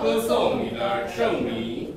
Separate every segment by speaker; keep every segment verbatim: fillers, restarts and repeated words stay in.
Speaker 1: 歌颂你的圣名。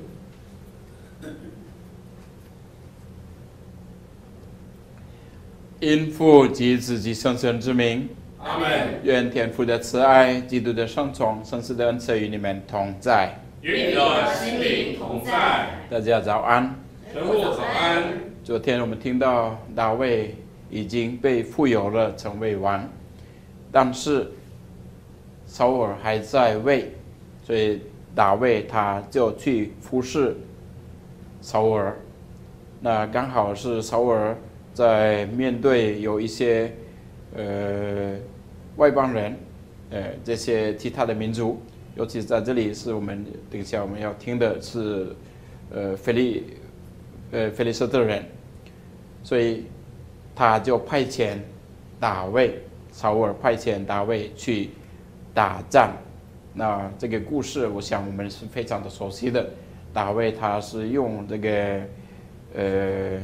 Speaker 2: 因父及子及圣神之名，
Speaker 1: 阿门。
Speaker 2: 愿天父的慈爱、基督的圣宠、圣子的恩赐与你们同在。
Speaker 1: 与你的心灵同在。
Speaker 2: 大家早安。
Speaker 1: 神父早安。
Speaker 2: 昨天我们听到大卫已经被富有了，成为王，但是扫尔还在位，所以大卫他就去服侍扫尔。那刚好是扫尔在面对有一些呃外邦人，呃这些其他的民族，尤其在这里是我们等一下我们要听的是呃菲利呃菲利斯特人，所以他就派遣大卫，扫尔派遣大卫去打仗。那这个故事我想我们是非常的熟悉的。大卫他是用这个呃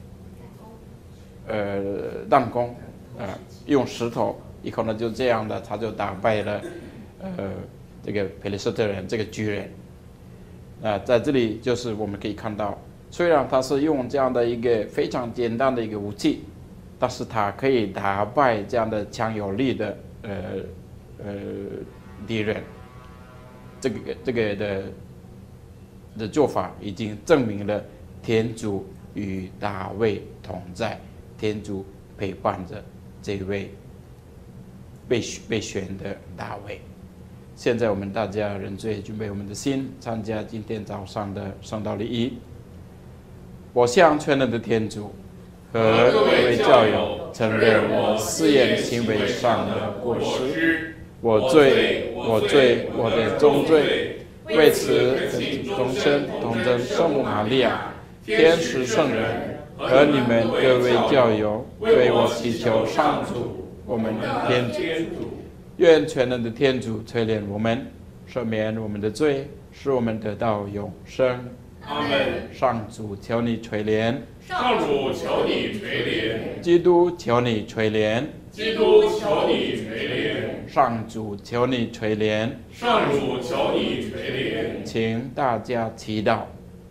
Speaker 2: 呃弹弓，呃用石头，以后呢就这样的他就打败了呃这个菲利斯特人这个巨人。那在这里就是我们可以看到，虽然他是用这样的一个非常简单的一个武器，但是他可以打败这样的强有力的呃呃敌人。这个这个的的做法已经证明了天主与大卫同在，天主陪伴着这位被被选的大卫。现在我们大家认罪，准备我们的心，参加今天早上的圣道礼仪。我向全能的天主和各位教友承认我思言行为上的过失，我罪，我罪，我的重罪。为此，恳终身同真圣母玛利亚、天使圣人和你们各位教友，为我祈求上主，我们的天主。愿全能的天主垂怜我们，赦免我们的罪，使我们得到永生。
Speaker 1: 阿门。
Speaker 2: 上主求你垂怜，
Speaker 1: 上主求你垂怜，
Speaker 2: 基督求你垂怜，
Speaker 1: 基督求你垂怜，
Speaker 2: 上主求你垂怜，
Speaker 1: 上主求你垂怜。
Speaker 2: 请大家祈祷。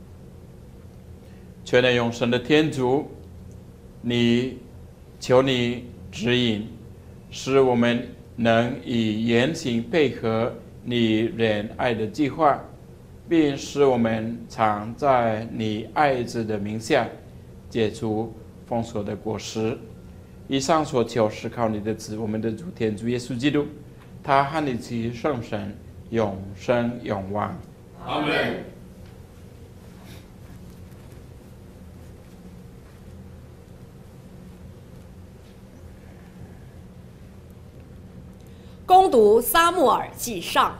Speaker 2: 全能永生的天主，你求你指引，使我们能以言行配合你仁爱的计划，并使我们常在你爱子的名下结出丰硕的果实。以上所求是靠你的子，我们的主天主耶稣基督，他和你及圣神永生永王。
Speaker 1: 阿门。
Speaker 3: 恭读撒慕尔记上。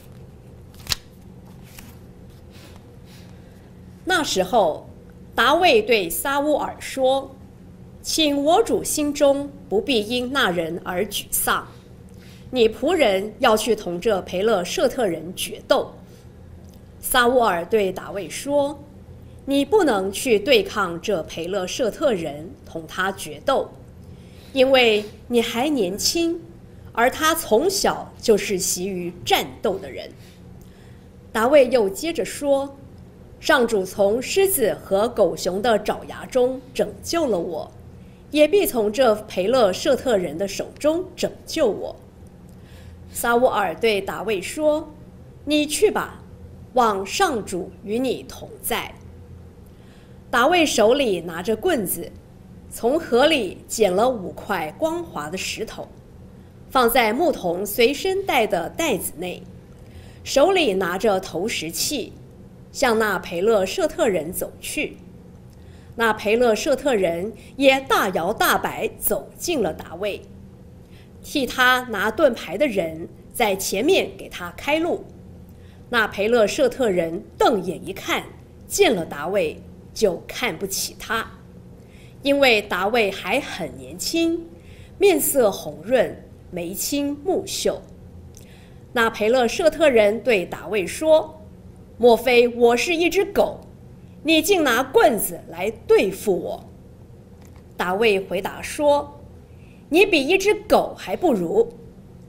Speaker 3: 那时候，达卫对撒乌尔说：“请我主心中不必因那人而沮丧。你仆人要去同这培勒舍特人决斗。”撒乌尔对达卫说：“你不能去对抗这培勒舍特人，同他决斗，因为你还年轻。”而他从小就是习于战斗的人。达卫又接着说：“上主从狮子和狗熊的爪牙中拯救了我，也必从这培勒舍特人的手中拯救我。”撒乌尔对达卫说：“你去吧，望上主与你同在。”达卫手里拿着棍子，从河里捡了五块光滑的石头，放在牧童随身带的袋子内，手里拿着投石器，向那培勒舍特人走去。那培勒舍特人也大摇大摆走进了达卫，替他拿盾牌的人在前面给他开路。那培勒舍特人瞪眼一看，见了达卫就看不起他，因为达卫还很年轻，面色红润，眉清目秀。那培勒舍特人对达卫说：“莫非我是一只狗，你竟拿棍子来对付我？”达卫回答说：“你比一只狗还不如。”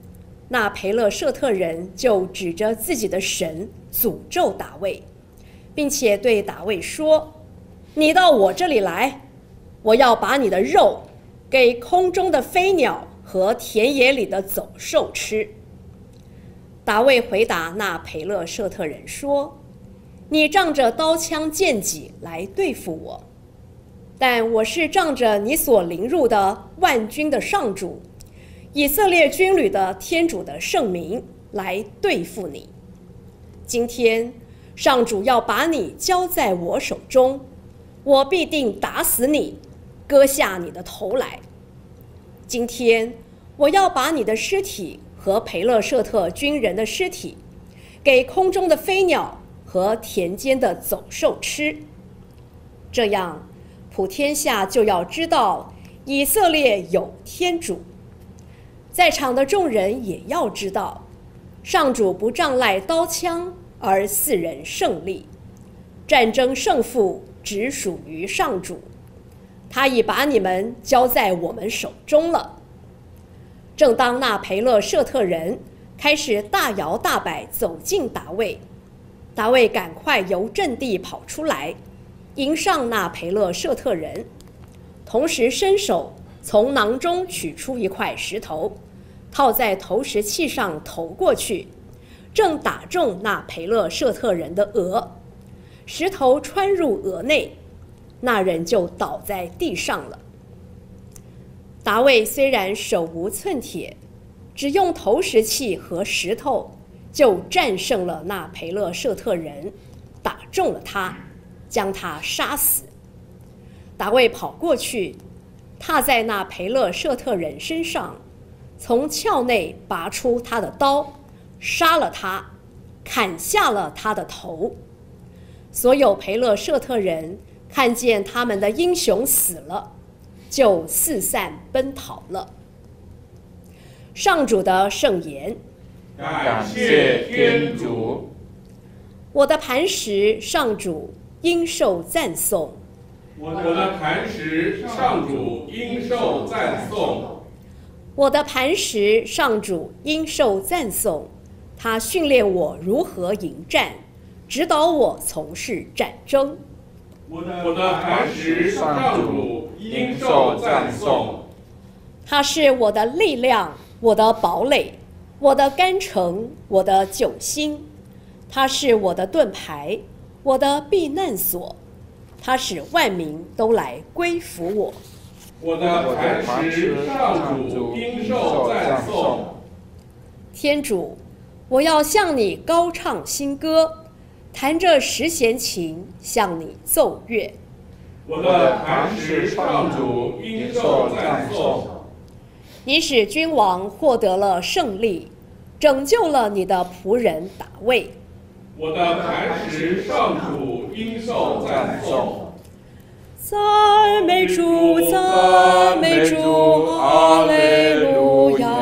Speaker 3: 那培勒舍特人就指着自己的神诅咒大卫，并且对大卫说：“你到我这里来，我要把你的肉给空中的飞鸟和田野里的走兽吃。”大卫回答那培勒舍特人说：“你仗着刀枪剑戟来对付我，但我是仗着你所凌辱的万军的上主，以色列军旅的天主的圣名来对付你。今天上主要把你交在我手中，我必定打死你，割下你的头来。今天我要把你的尸体和培勒舍特军人的尸体给空中的飞鸟和田间的走兽吃，这样普天下就要知道以色列有天主。在场的众人也要知道，上主不仗赖刀枪而赐人胜利，战争胜负只属于上主，他已把你们交在我们手中了。”正当那培勒舍特人开始大摇大摆走近大卫，大卫赶快由阵地跑出来，迎上那培勒舍特人，同时伸手从囊中取出一块石头，套在投石器上投过去，正打中那培勒舍特人的额，石头穿入额内，那人就倒在地上了。大卫虽然手无寸铁，只用投石器和石头就战胜了那培勒舍特人，打中了他，将他杀死。大卫跑过去，踏在那培勒舍特人身上，从鞘内拔出他的刀，杀了他，砍下了他的头。所有培勒舍特人看见他们的英雄死了，就四散奔逃了。上主的圣言。
Speaker 1: 感谢天主。
Speaker 3: 我的磐石，上主应受赞颂。
Speaker 1: 我的磐石，上主应受赞颂。
Speaker 3: 我的磐石，上主应受赞颂。他训练我如何迎战，指导我从事战争。
Speaker 1: 我的磐石，上主应受赞颂。
Speaker 3: 他是我的力量，我的堡垒，我的干城，我的救星。他是我的盾牌，我的避难所。他使万民都来归服我。
Speaker 1: 我的磐石，上主应受赞颂。
Speaker 3: 天主，我要向你高唱新歌，弹着十弦琴向你奏乐。
Speaker 1: 我的磐石，上主应受赞颂。
Speaker 3: 你使君王获得了胜利，拯救了你的仆人大卫。
Speaker 1: 我的磐石，上主应受赞颂。
Speaker 3: 赞美主，赞美主，阿肋路亚，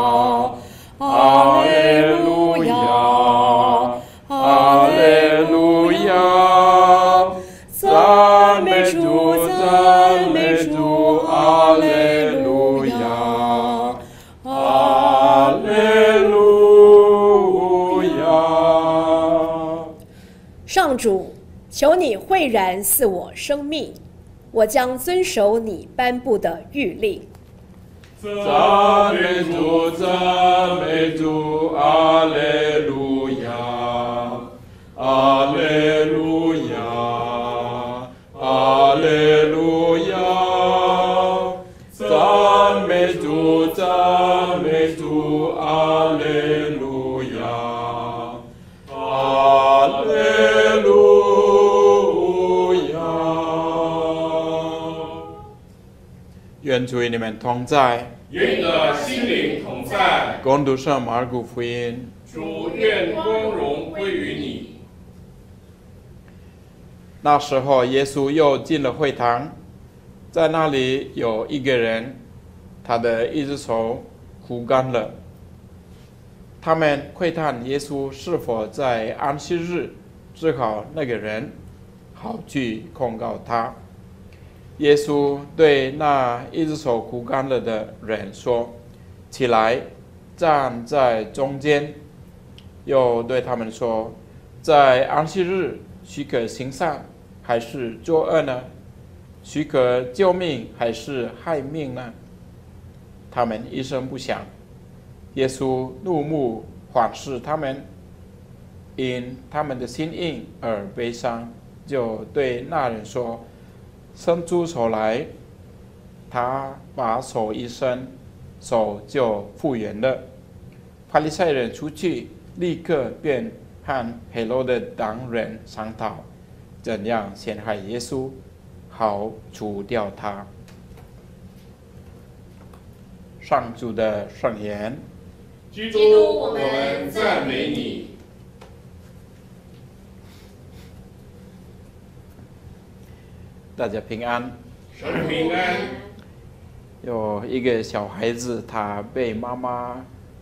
Speaker 3: 阿肋路亚，阿肋路亚。赞美主，赞美主，阿肋路亚，阿肋路亚。上主，求你惠然赐我生命，我将遵守你颁布的谕令。
Speaker 1: 赞美主，赞美主，阿肋路亚，阿肋路亚，阿肋路亚。赞美主，赞美主，阿肋路亚，阿肋路亚。
Speaker 2: 愿主与你们同在，
Speaker 1: 愿你的心灵同在。
Speaker 2: 恭读圣马尔谷福音。
Speaker 1: 主，愿光荣归于你。
Speaker 2: 那时候，耶稣又进了会堂，在那里有一个人，他的一只手枯干了。他们窥探耶稣是否在安息日治好那个人，好去控告他。耶稣对那一只手枯干了的人说：“起来， 站在中间，又对他们说：在安息日，许可行善还是作恶呢？许可救命还是害命呢？他们一声不响。耶稣怒目环视他们，因他们的心硬而悲伤，就对那人说：伸出手来。他把手一伸，手就复原了。法利赛人出去，立刻便和黑罗的党人商讨，怎样陷害耶稣，好除掉他。上主的圣言。
Speaker 1: 基督，我们赞美你。
Speaker 2: 大家平安。
Speaker 1: 神平安。
Speaker 2: 有一个小孩子，他被妈妈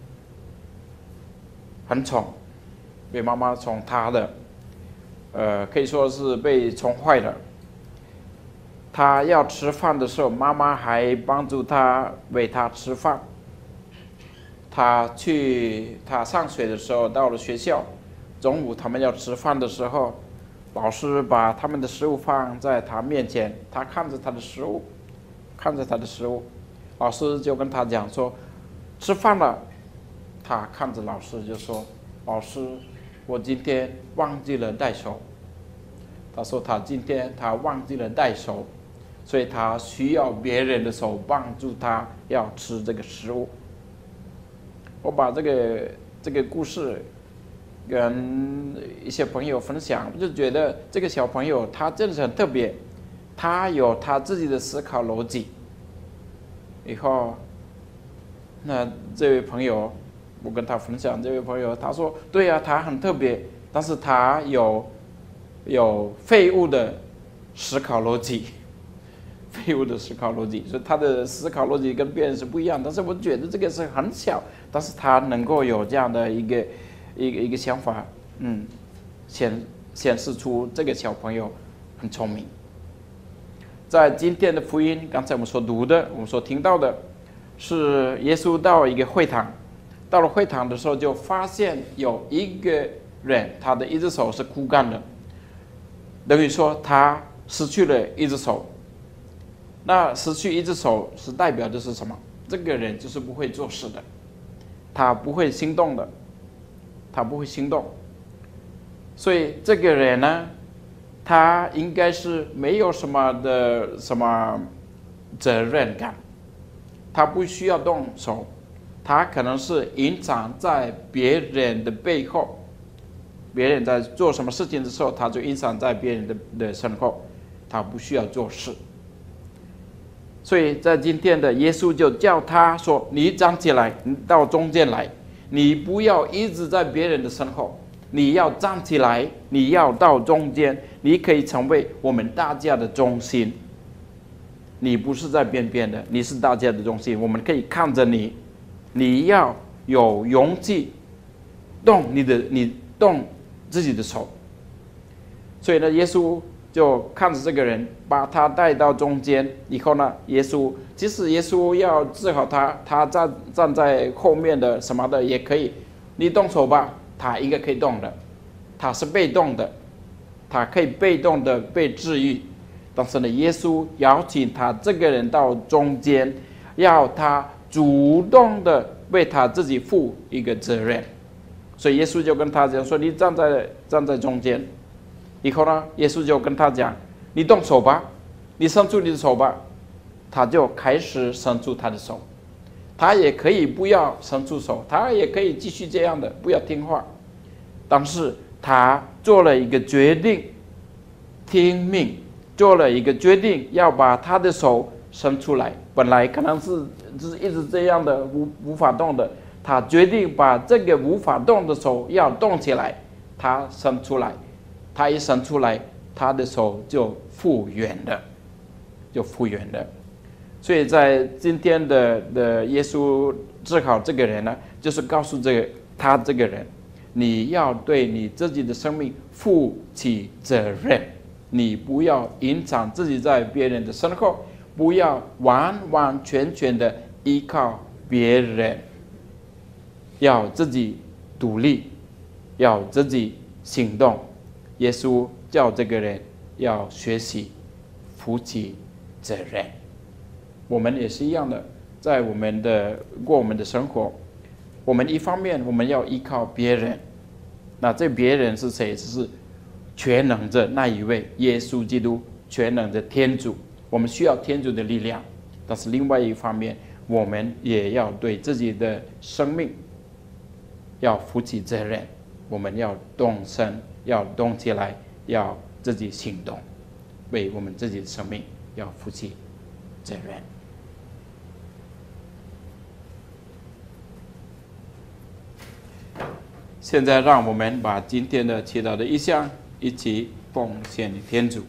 Speaker 2: 很宠，被妈妈宠他的，呃，可以说是被宠坏了。他要吃饭的时候，妈妈还帮助他喂他吃饭。他去他上学的时候，到了学校，中午他们要吃饭的时候，老师把他们的食物放在他面前，他看着他的食物，看着他的食物，老师就跟他讲说：吃饭了。他看着老师就说：老师，我今天忘记了带手。他说他今天他忘记了带手，所以他需要别人的手帮助他要吃这个食物。我把这个这个故事跟一些朋友分享，就觉得这个小朋友他真的是很特别，他有他自己的思考逻辑。以后，那这位朋友，我跟他分享，这位朋友他说：对啊，他很特别，但是他有有废物的思考逻辑。废物的思考逻辑，所以他的思考逻辑跟别人是不一样。但是我觉得这个是很小，但是他能够有这样的一个一个一个想法，嗯，显显示出这个小朋友很聪明。在今天的福音，刚才我们所读的，我们所听到的，是耶稣到一个会堂，到了会堂的时候，就发现有一个人，他的一只手是枯干的，等于说他失去了一只手。那失去一只手是代表的是什么？这个人就是不会做事的，他不会行动的，他不会行动。所以这个人呢，他应该是没有什么的什么责任感，他不需要动手，他可能是隐藏在别人的背后，别人在做什么事情的时候，他就隐藏在别人的的身后，他不需要做事。所以在今天的耶稣就叫他说：你站起来，你到中间来，你不要一直在别人的身后，你要站起来，你要到中间，你可以成为我们大家的中心。你不是在边边的，你是大家的中心，我们可以看着你，你要有勇气动你的，你动自己的手。所以呢，耶稣就看着这个人，把他带到中间以后呢，耶稣即使耶稣要治好他，他站站在后面的什么的也可以，你动手吧，他应该可以动的，他是被动的，他可以被动的被治愈。但是呢，耶稣邀请他这个人到中间，要他主动的为他自己负一个责任。所以耶稣就跟他讲说：你站在站在中间。以后呢，耶稣就跟他讲：你动手吧，你伸出你的手吧。他就开始伸出他的手，他也可以不要伸出手，他也可以继续这样的不要听话，但是他做了一个决定，听命，做了一个决定，要把他的手伸出来。本来可能是就是一直这样的无无法动的，他决定把这个无法动的手要动起来，他伸出来。他一伸出来，他的手就复原了，就复原了。所以在今天的的耶稣治好这个人呢，就是告诉这个他这个人，你要对你自己的生命负起责任，你不要隐藏自己在别人的身后，不要完完全全的依靠别人。 要自己独立，要自己行动。耶稣叫这个人要学习负起责任。我们也是一样的，在我们的过我们的生活，我们一方面我们要依靠别人，那这别人是谁？是全能的那一位耶稣基督，全能的天主。我们需要天主的力量，但是另外一方面，我们也要对自己的生命要负起责任。我们要动身，要动起来，要自己行动，为我们自己的生命要负起责任。现在让我们把今天的祈祷的意向一起奉献给天主。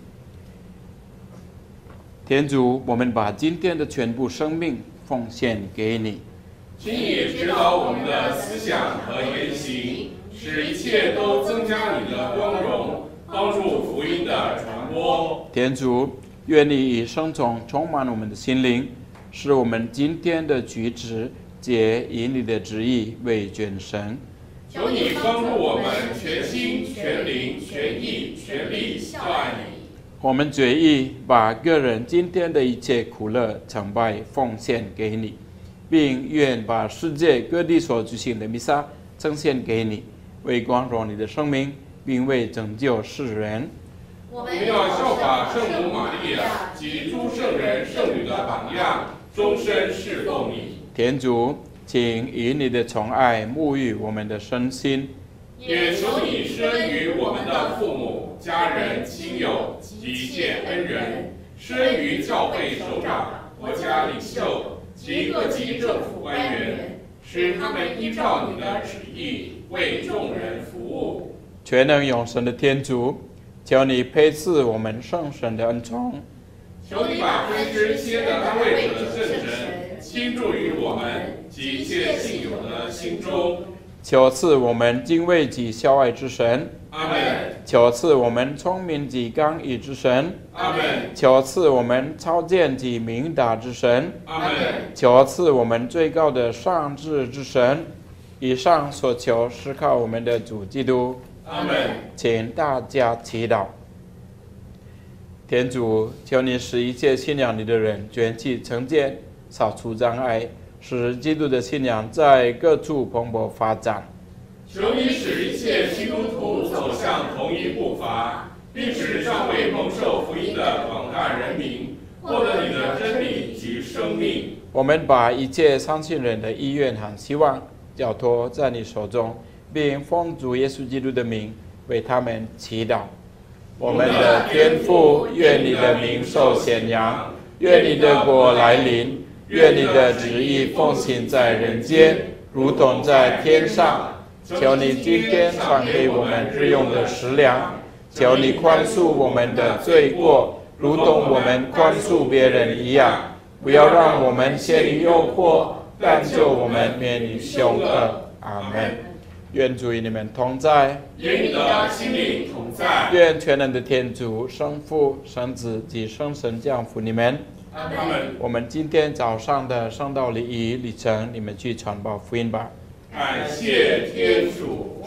Speaker 2: 天主，我们把今天的全部生命奉献给你，
Speaker 1: 请你指导我们的思想和言行，使一切都增加你的光荣，帮助福音的传播。
Speaker 2: 天主，愿你以圣宠充满我们的心灵，使我们今天的举止皆以你的旨意为卷绳。
Speaker 1: 求你帮助我们全心全灵全意全力效爱你。
Speaker 2: 我们决意把个人今天的一切苦乐成败奉献给你，并愿把世界各地所举行的弥撒呈现给你，为光荣你的生命，并为拯救世人。
Speaker 1: 我们要效法圣母玛利亚及诸圣人圣女的榜样，终身侍奉你。
Speaker 2: 天主，请以你的宠爱沐浴我们的身心，
Speaker 1: 也求你施恩于我们的父母、家人、亲友及一切恩人，施恩于教会首长、国家领袖及各级政府官员，使他们依照你的旨意为众人服务。
Speaker 2: 全能永生的天主，求你配赐我们圣神的恩宠，
Speaker 1: 求你把分支先的安慰者圣神倾注于我们及一切信友的心中。
Speaker 2: 求赐我们敬畏及孝爱之神，
Speaker 1: 阿们。
Speaker 2: 求赐我们聪明及刚毅之神，
Speaker 1: 阿们。
Speaker 2: 求赐我们超见及明达之神，
Speaker 1: 阿们。
Speaker 2: 求赐我们最高的上智之神。以上所求是靠我们的主基督。
Speaker 1: 阿们。
Speaker 2: 请大家祈祷。天主，求你使一切信仰你的人卷起成见，扫除障碍，使基督的信仰在各处蓬勃发展。
Speaker 1: 求你使一切基督徒走向同一步伐，并使尚未蒙受福音的广大人民获得你的真理及生命。
Speaker 2: 我们把一切相信人的意愿和希望交托在你手中，并奉主耶稣基督的名为他们祈祷。我们的天父，愿你的名受显扬，愿你的国来临，愿你的旨意奉行在人间，如同在天上。求你今天赏给我们日用的食粮，求你宽恕我们的罪过，如同我们宽恕别人一样。不要让我们陷于诱惑，但救我们免于凶恶。阿们。愿主与你们同在，
Speaker 1: 与你的心灵同在。
Speaker 2: 愿全能的天主、圣父、圣子及圣神降福你们。
Speaker 1: 阿们。
Speaker 2: 我们今天早上的圣道礼仪礼程，你们去传报福音吧。
Speaker 1: 感谢天主。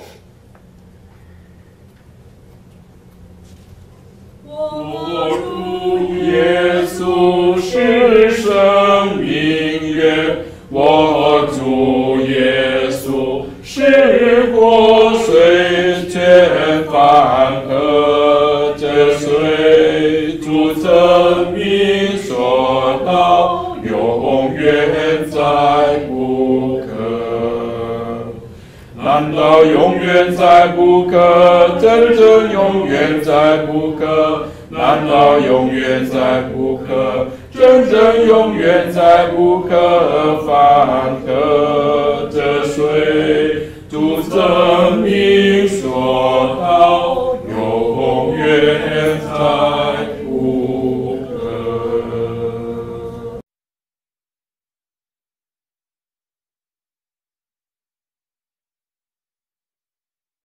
Speaker 1: 我主耶稣是生命源，我主耶稣是活水泉泛河，这水主生命所到，永远在不可。难道永远在不可？真正永远在不可？难道永远在不可？真正永远在不可？泛河这水主生命所到。